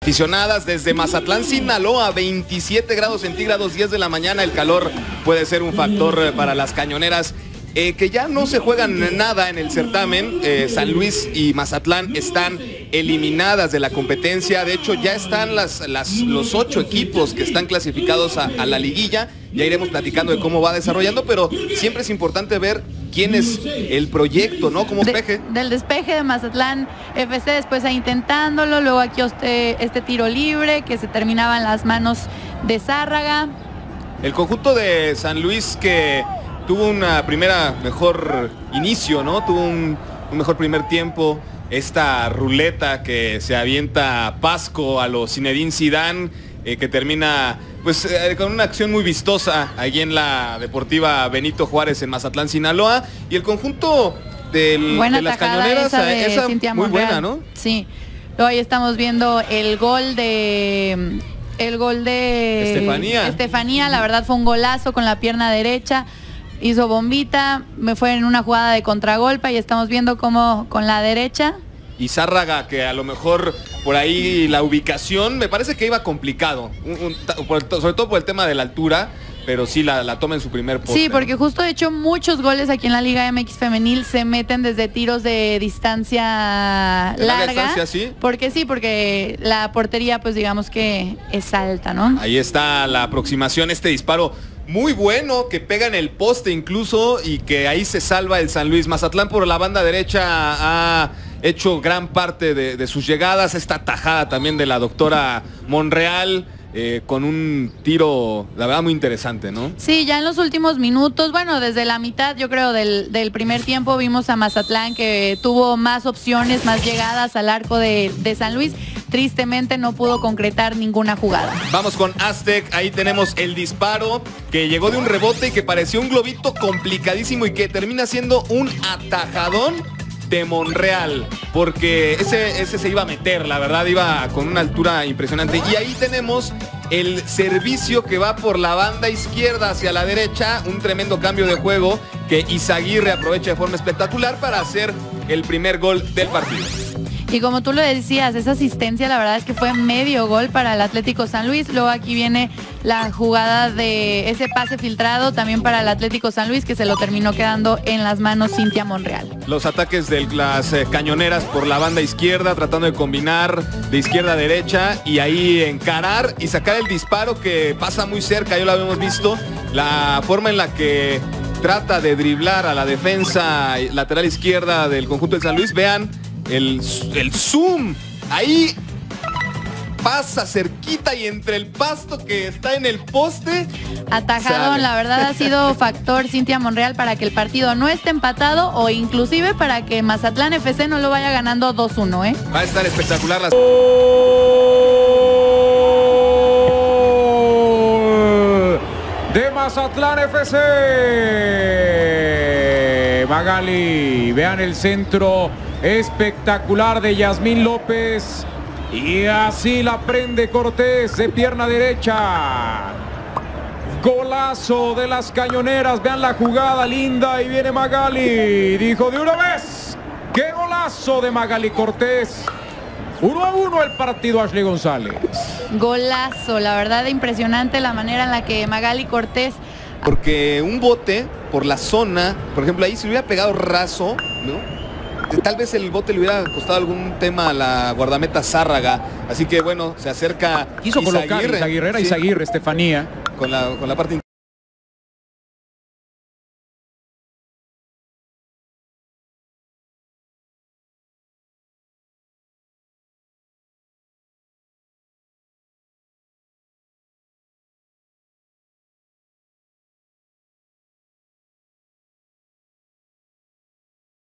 aficionadas desde Mazatlán, Sinaloa, 27 grados centígrados, 10 de la mañana. El calor puede ser un factor para las cañoneras. Que ya no se juegan nada en el certamen. San Luis y Mazatlán están eliminadas de la competencia. De hecho, ya están los 8 equipos que están clasificados a la liguilla. Ya iremos platicando de cómo va desarrollando, pero siempre es importante ver quién es el proyecto, ¿no? Como despeje. Del despeje de Mazatlán FC, después ahí intentándolo, luego aquí este tiro libre que se terminaba en las manos de Zárraga. El conjunto de San Luis que tuvo una mejor inicio, ¿no? Tuvo un mejor primer tiempo. Esta ruleta que se avienta Pasco a los Zinedine Zidane, que termina pues con una acción muy vistosa allí en la Deportiva Benito Juárez en Mazatlán, Sinaloa. Y el conjunto de las cañoneras, esa Cintia muy Monreal. buena, ¿no? Sí. Luego ahí estamos viendo el gol de Estefanía. La verdad fue un golazo con la pierna derecha. Hizo bombita, me fue en una jugada de contragolpe y estamos viendo cómo con la derecha. Y Zárraga, que a lo mejor por ahí la ubicación, me parece que iba complicado, sobre todo por el tema de la altura, pero sí la toma en su primer poste. Sí, porque justo de hecho muchos goles aquí en la Liga MX Femenil se meten desde tiros de distancia larga. ¿Sí? Porque la portería pues digamos que es alta, ¿no? Ahí está la aproximación, este disparo muy bueno, que pega en el poste incluso, y que ahí se salva el San Luis. Mazatlán por la banda derecha ha hecho gran parte de sus llegadas. Esta tajada también de la doctora Monreal, con un tiro, la verdad, muy interesante, ¿no? Sí, ya en los últimos minutos, bueno, desde la mitad, yo creo, del primer tiempo, vimos a Mazatlán que tuvo más opciones, más llegadas al arco de San Luis. Tristemente no pudo concretar ninguna jugada. Vamos con Aztec, ahí tenemos el disparo que llegó de un rebote y que pareció un globito complicadísimo y que termina siendo un atajadón de Monreal, porque ese se iba a meter, la verdad, iba con una altura impresionante. Y ahí tenemos el servicio que va por la banda izquierda hacia la derecha, un tremendo cambio de juego que Izaguirre aprovecha de forma espectacular para hacer el primer gol del partido. Y como tú lo decías, esa asistencia la verdad es que fue medio gol para el Atlético San Luis. Luego aquí viene la jugada de ese pase filtrado también para el Atlético San Luis, que se lo terminó quedando en las manos Cintia Monreal. Los ataques de las cañoneras por la banda izquierda, tratando de combinar de izquierda a derecha y ahí encarar y sacar el disparo que pasa muy cerca, ya lo habíamos visto. La forma en la que trata de driblar a la defensa lateral izquierda del conjunto de San Luis, vean el zoom, ahí pasa cerquita y entre el pasto que está en el poste. Atajadón, la verdad ha sido factor Cintia Monreal para que el partido no esté empatado o inclusive para que Mazatlán FC no lo vaya ganando 2-1, ¿eh? Va a estar espectacular las... de Mazatlán FC. Magali, vean el centro espectacular de Yasmín López y así la prende Cortés de pierna derecha. Golazo de las cañoneras, vean la jugada linda y viene Magali, dijo de una vez, qué golazo de Magali Cortés. 1-1 el partido, Ashley González. Golazo, la verdad impresionante la manera en la que Magali Cortés... Porque un bote por la zona, por ejemplo, ahí se hubiera pegado raso, ¿no? Tal vez el bote le hubiera costado algún tema a la guardameta Zárraga. Así que bueno, se acerca Quiso colocar Izaguirre, sí, Estefanía. Con la parte